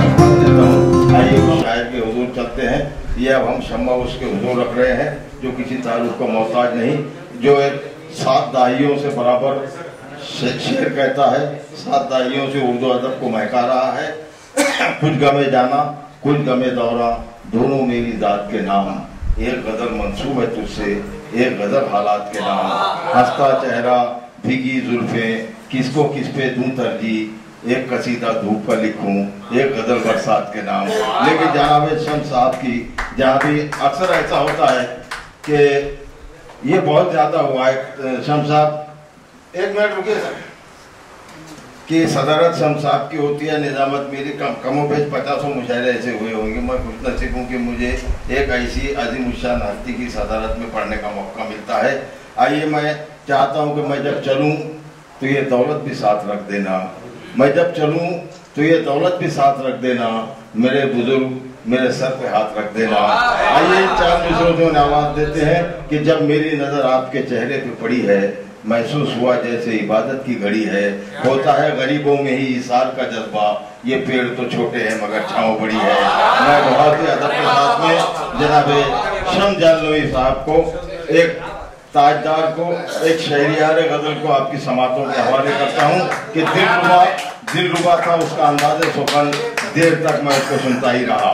आइए उस शायर के हुजूर चलते हैं। ये अब हम शम्मा उसके हुजूर रख रहे हैं जो किसी ताल्लुक का मोहताज नहीं, जो एक 7 दाहियों से बराबर शेर कहता है, 7 दाहियों से उर्दू अदब को महका रहा है। कुछ गमे जाना कुछ गमे दौरा दोनों मेरी जात के नाम, एक गदर मंसूब है तुझसे एक गदर हालात के नाम, हंसता चेहरा भीगी जुल्फें किसको किस पे दूं तरजीह, एक कसीदा धूप पर लिखूं एक गदर बरसात के नाम। लेकिन जनाब शम्स साहब की जहाँ भी अक्सर ऐसा होता है कि ये बहुत ज्यादा हुआ है। शम्स साहब 1 मिनट रुकिए सर कि सदारत शम्स साहब की होती है, निजामत मेरी कमोबेश 50 मुशायरे ऐसे हुए होंगे। मैं खुश नसीब हूँ कि मुझे एक ऐसी अजीम शान हस्ती की सदारत में पढ़ने का मौका मिलता है। आइए, मैं चाहता हूँ कि मैं जब चलूँ तो ये दौलत भी साथ रख देना, मैं जब चलूं तो ये दौलत भी साथ रख देना, मेरे बुजुर्ग मेरे सर पे हाथ रख देना। आइए 4 बुजुर्गों ने आवाज देते हैं कि जब मेरी नजर आपके चेहरे पे पड़ी है महसूस हुआ जैसे इबादत की घड़ी है, होता है गरीबों में ही इसार का जज्बा, ये पेड़ तो छोटे हैं मगर छांव बड़ी है। मैं बहुत ही अदब के साथ में जनाब शम्स जानवी साहब को, एक ताजदार को, एक शहरियार गजल को आपकी समातों के हवाले करता हूँ कि दिलरुबा था उसका अंदाज़ सुखन, देर तक मैं उसको सुनता ही रहा।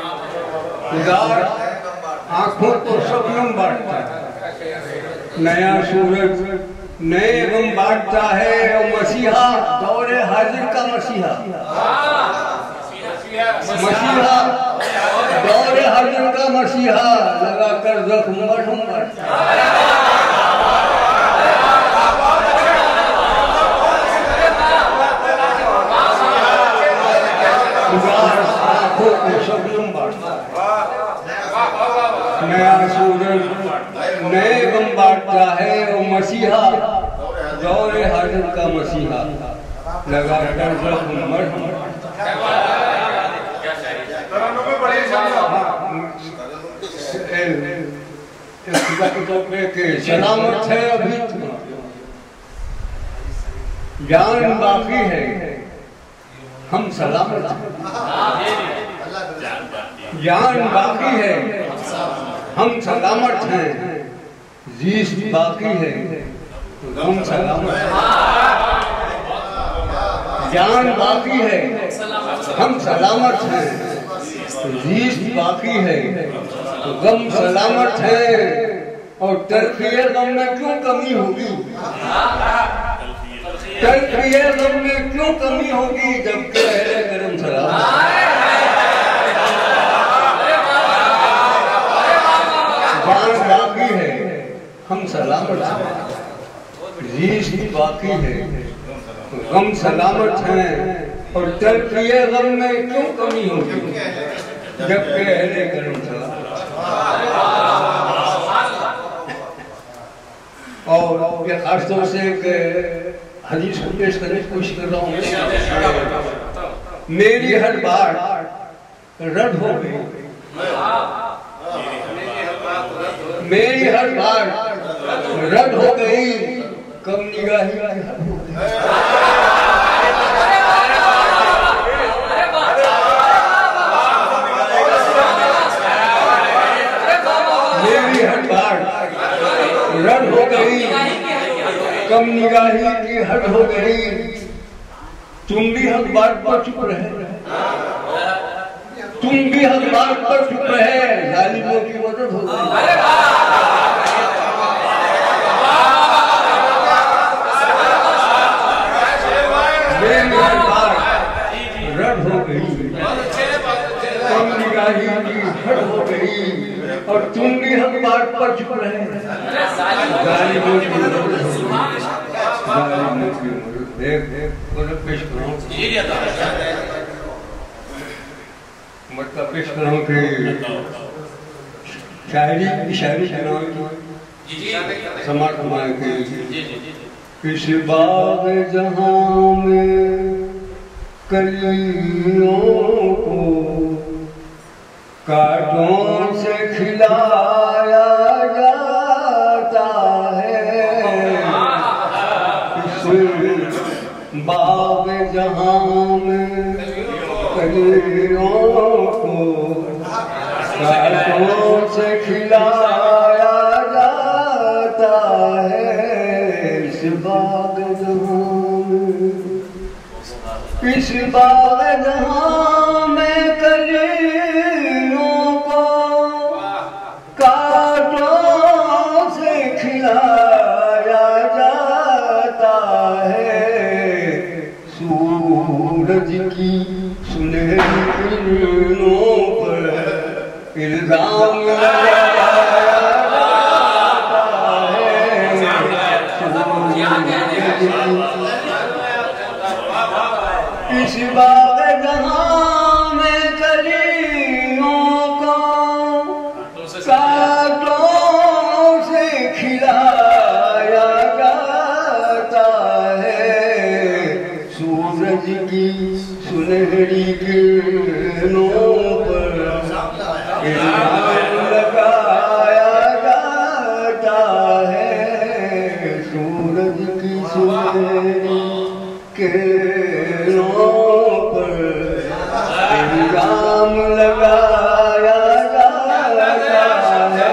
आँखों को शबनम बांटता है, नया सूरज नए गम बांटता है, और मसीहा दौरे हाजिर का मसीहा, मसीहा दौरे हाजिर का मसीहा लगा कर जख्म बांटता है। नया सूरज नए गम बांटता है, और मसीहा दौरे हाजिर का मसीहा लगा कर सलामत है अभी जान बाकी है, हम सलामत हैं, जान बाकी है हम सलामत हैं, जीत बाकी है हम सलामत हैं, जान बाकी है हम सलामत हैं, जीत बाकी है गम सलामत है। और तरक्की गम में क्यों कमी होगी, तरक्की गम में क्यों कमी होगी, जबकि अहले करम सलामत बाकी है हम सलामत हैं, जीत बाकी है गम सलामत हैं। और तरक्की गम में क्यों कमी होगी, जबकि अहले करम सलामत। और ये खासतौर से हदीस को पेश करने की कोशिश कर रहा हूँ। मेरी हर बात रद्द हो गई, मेरी हर बात रद्द हो गई, कम निगाही हद हो गई। मेरी हर बात रद्द हो गई, कम निगाही की हद हो गई, तुम भी हर बात पर चुप रहे, तुम भी हर बात पर चुप रहे, जालिमों की मदद हो गई। मेरी हर बात रद्द हो गई, कम निगाही की हद हो गई, और तुम भी हर बात पर चुप रहे, जालिमों की मदद हो गई, जालिमों की मदद। एक पेश करो मतलब पेश करो कि शायरी समाज कुमार के इस बाग जहां में कलियों को कांटों से खिलाया जाता है, इस बाग जहां में कलियों को कांटों से खिलाया जाता है इस बाग जहां में कलियों को कांटों से खिलाया जाता है सूरज की सुनहरी किरणों पर इल्जाम लगाया जाता है इस बाग जहां में कलियों को कांटों से खिलाया जाता है सूरज की सुनहरी किरणों पर इल्जाम लगाया जाता है सूरज की सुनहरी किरणों पर इल्जाम लगाया जाता है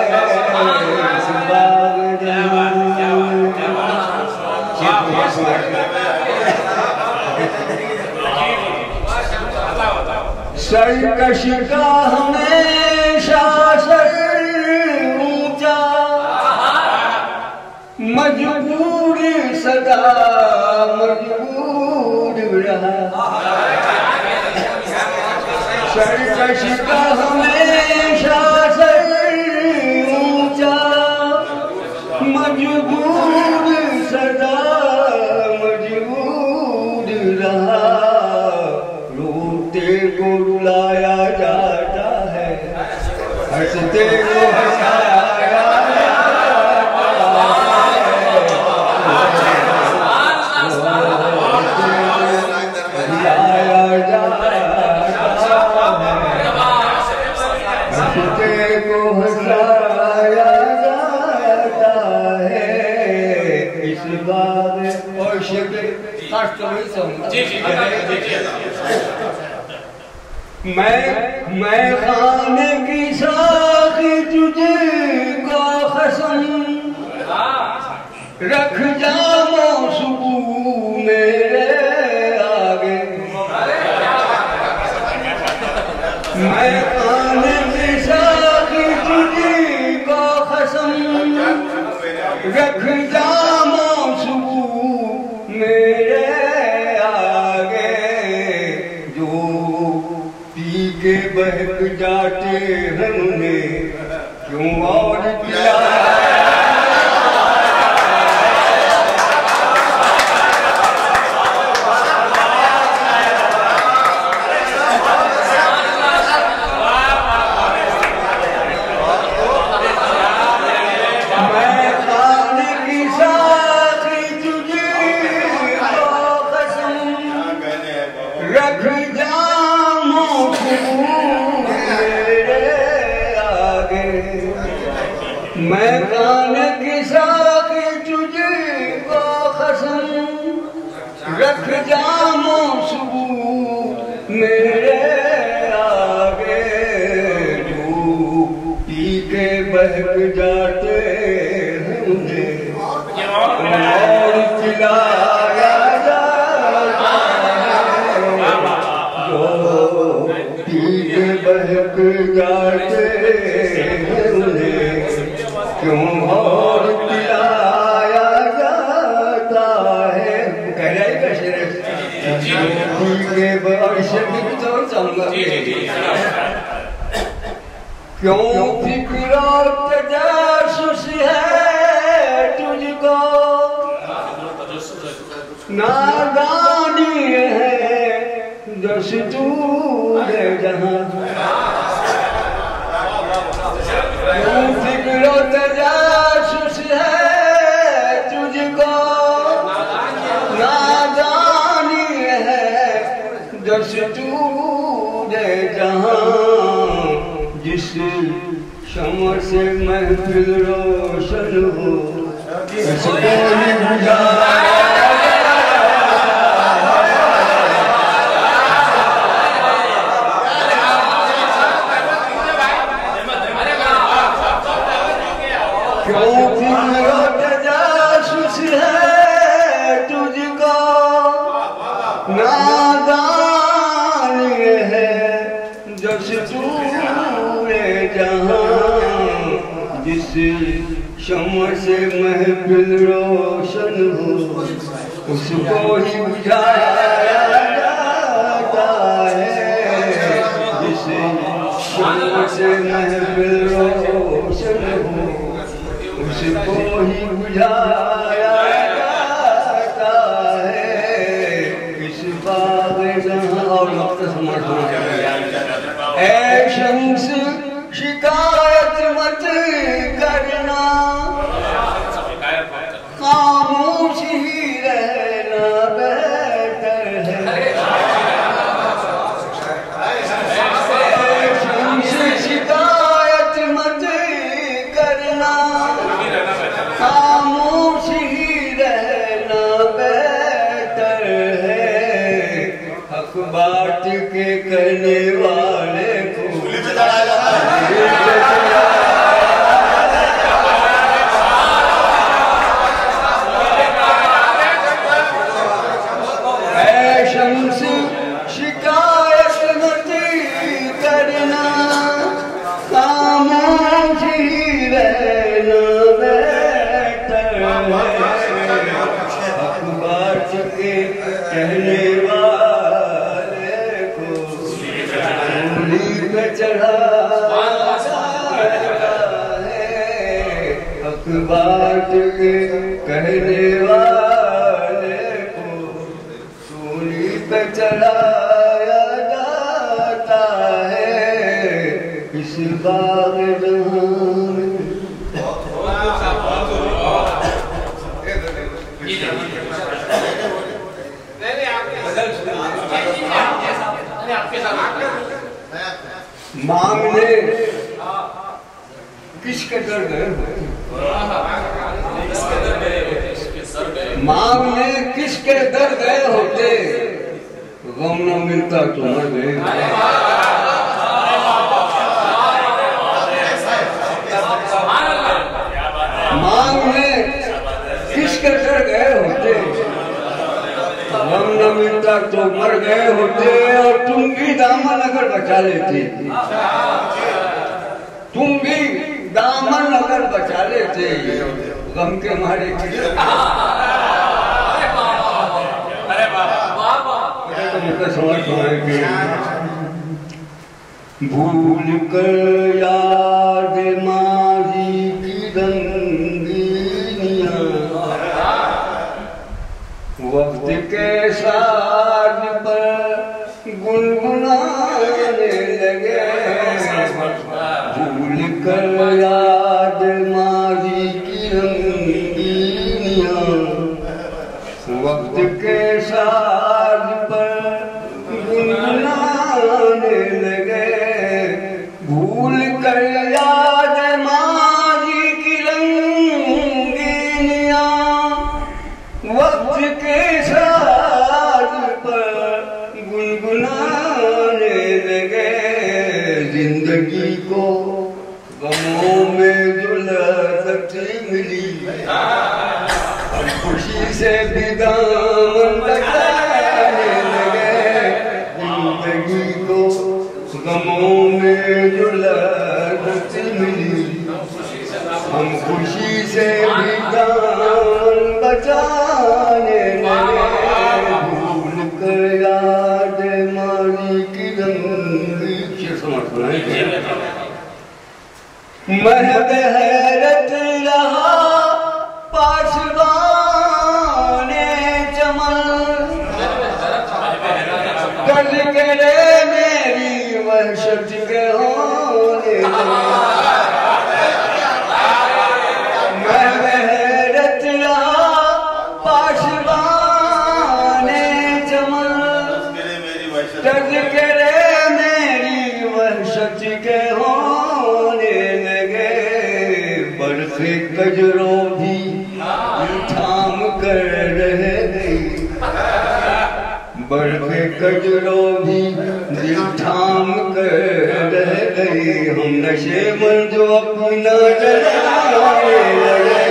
सरकश का हमेशा सर ऊंचा मजबूर सदा मजबूर रहा सरकश का हमेशा सर ऊंचा मजबूर सदा मजबूर रहा रोते को रुलाया जाता है हंसते को हंसाया मैं खाने की साखी तुझे को कसम रख जामो सुबह मेरे आगे मैं खाने की साखी तुझे को कसम रख जामो सुबह मेरे आगे जो पी के बहक जाते हैं उन्हें क्यों और पिलाया मैं खाने की साखी तुझे को कसम रख जामो सुबह मेरे आगे जो पी के बहक जाते हैं उन्हें और पिलाया जाता है जो पी के बहक जाते हैं उन्हें क्यों और पिलाया जाता है कह रहा है कैसे क्यों फिक्र तजासुस है तुझको नादानी है दस्तूर जहां क्यों फिक्र तजासुस है तुझको नादानी है दस्तूर जहां जिस शम्स से महफिल रोशन हो उसको दस्तूरे जहां जिस शम्म से महफिल रोशन हो उसको ही बुझाया जाता है। जिस शम्म से महफिल रोशन हो उसको ही बुझाया जाता है। इस बाग जहां और ऐ शम्स शिकायत मत करना, खामोश ही रहना बेहतर है। ऐ शम्स शिकायत मत करना, खामोश ही रहना बेहतर है। हक बात के कहने वाले को शम्स शिकायत मत करना, खामोश ही रहना बेहतर है। हक बात के कहने वाले को उंगली पे चढ़ाया है। हक बात के कहने वाले को सूली पे चढ़ाया जाता है। इस बाग जहां मांगने किसके दर गए, मांगने किसके दर गए होते, गम न मिलता तो मर गए। मांगने किसके दर गए होते, गम न मिलता तो मर गए होते। और तुम भी दामन अगर बचा लेते, तुम भी दामन अगर बचा लेते, गम के मारे भूल कर याद माजी की रंगीनियां वक्त के साथ पर गुनगुनाने लगे। भूल कर याद माजी की रंगीनियां वक्त के साथ पर गुनगुनाने लगे। भूल कर याद माजी की रंगीनियां वक्त के साथ पर गुनगुनाने लगे। जिंदगी को गमों में जो लज़्ज़त मिली, खुशी से भी दामन बचाने लगे। जिंदगी को गमों में जो लज़्ज़त मिली, हम खुशी से भी दामन बचाने लगे। भूल कर याद मारी की रंगी महब हैरत रहा पाशवाने चमन। कर्ज करे मेरी वहशत के होने, महब हैरत रहा पाशवाने चमन। कर्ज करे मेरी वहशत के होने लगे। बरखे कजरों भी थाम कर रहे गई, बरखे कजरों भी दिल थाम कर रह गई। हम नशे में जो अपना जलाने लगे,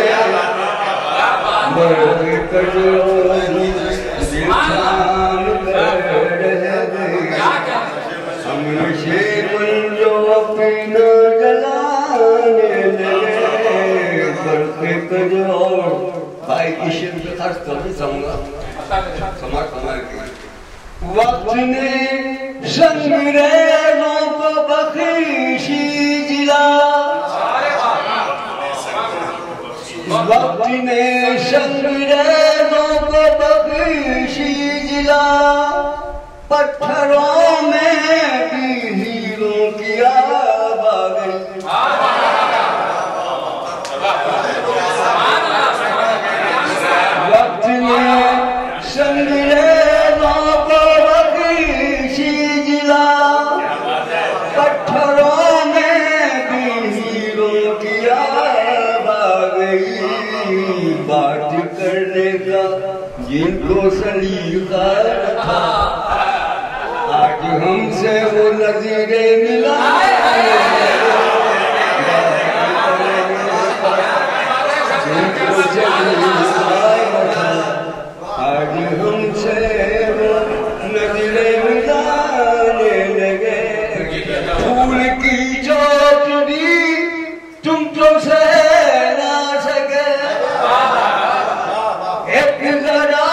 बरखे कजरों भी दिल थाम कर रह गई। हम नशे में जो अपना जलाने लगे करते कजो भाई की शिद्दत खास कभी समझा समाज के वक्त ने संग्रेजों को बख्शी जिला वक्त ने संग्रेजों को बख्शी जिला पत्थरों में भी हीरों की आवाज़ वक्त ने संग्रेजों को बख्शी जिला पत्थरों में भी हीरों की आवाज़ बात करने का जिनको सलीका था आज हमसे वो नज़ीरे मिला जिनको सलीका आज हमसे वो नज़ीरे मिलाने लगे फूल की चोटड़ी तुम तो सह ना सके एक जरा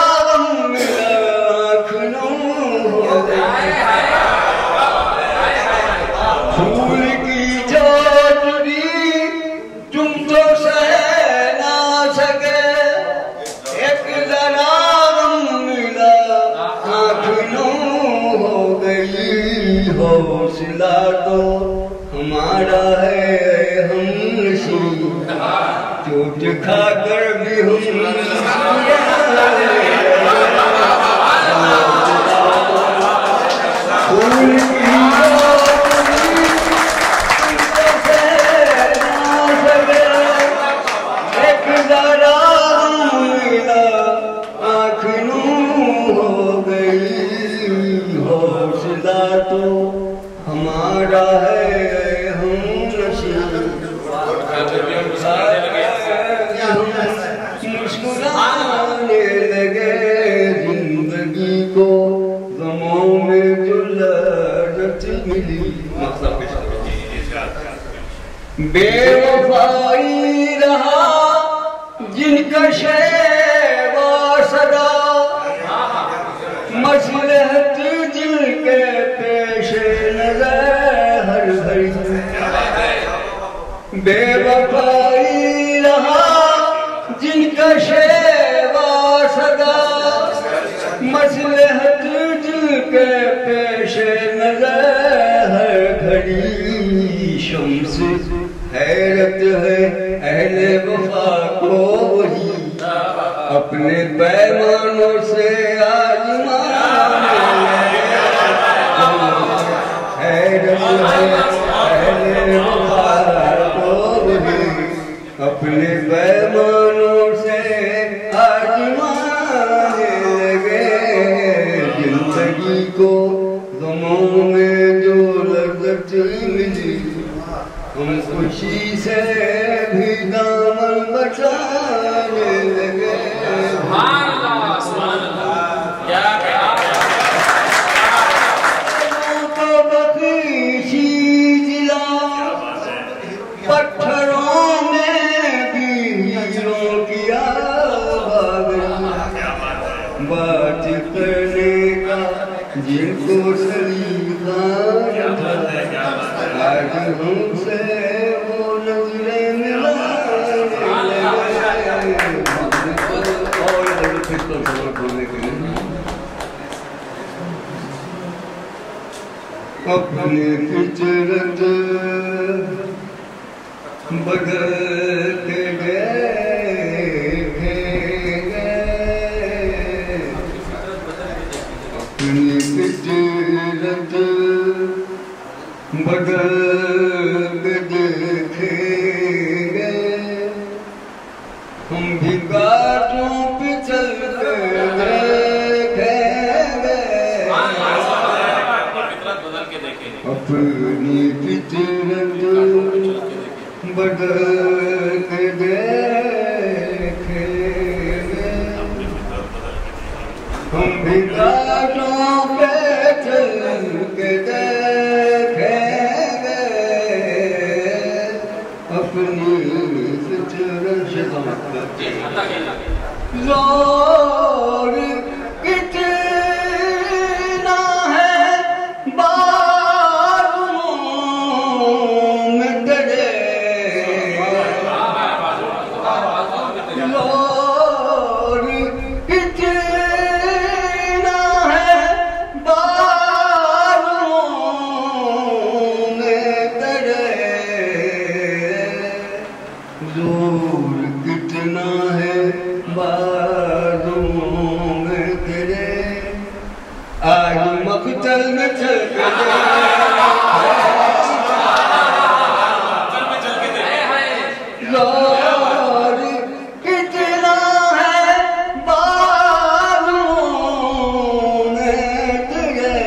फूल की चोटड़ी तुम तो सह ना सके एक जरा मिला आँख नूं हो गई हौसला तो हमारा है हमशी चोट खाकर भी हम तो हमारा है हम मुस्कुराने लगे जिंदगी को गमों में जो लज्जत मिली बेवफाई रहा जिनका शेवा सदा मसलहत जिनके पेशे नजर हर घड़ी बेवफाई रहा जिनका शेवा सदा मसलहत जिनके पेशे नजर हर घड़ी शम्स हैरत है अहले वफा को वही अपने पैमानों से आजमाने हैरत है अहले वफा को वही अपने पैमानों से आजमाने लगे जिंदगी को गमों में जो लज्जत मिली हम खुशी से भी दामन बचाने लगे तो बख्शी जिला पत्थरों में भी हीरों की आवाज़ बात करने का जिनको सलीका आज हमसे वो नजरें मिलाने अपनी फितरत बदलते गए अपनी फितरत बदल देखेंगे हम भी गाटों पे चल देखेंगे अपनी फितरत बदल देखेंगे हम भी गाटों पे चल के जोर कितना है बाजुओं में तेरे, जोर कितना है बाजुओं में तेरे, जोर कितना है बाजुओं में तेरे, आज मकतल में चल के जोर कितना है बाजुओं में तेरे,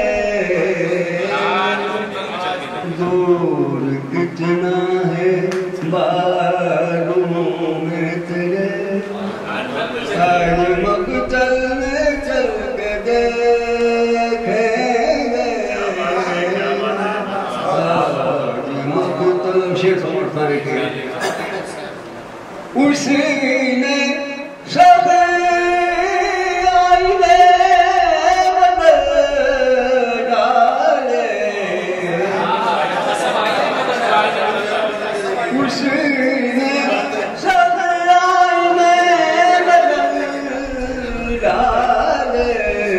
जोर कितना है बाजुओं में तेरे, आज मकतल में चल के देखेंगे, आज मकतल शेर समर्थन के उसने सब आईने बदल डाले, उसने सब आईने बदल डाले,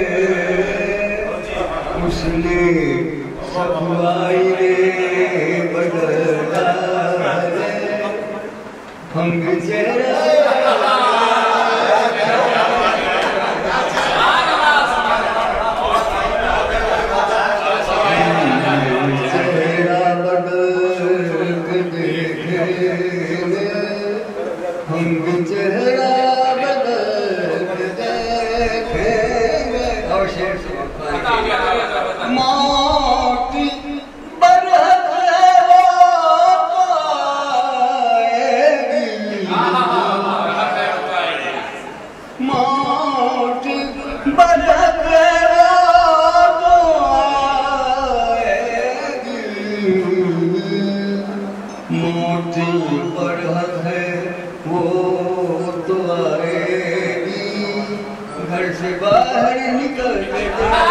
उसने सब आईने बदल डाले, हम चेहरा बदल के देखेंगे, हम चेहरा बदल के देखेंगे, और शेर मौत बरत है वो तो आएगी, मौत बरत है वो तो आएगी, मौत बरत है वो तो आएगी, घर से बाहर निकल के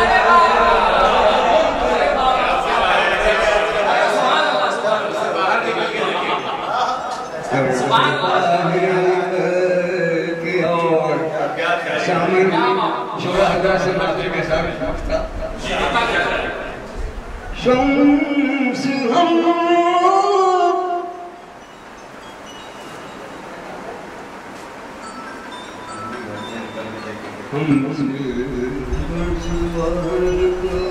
और शामिल शुरा से मर्द के साथ शम्स हम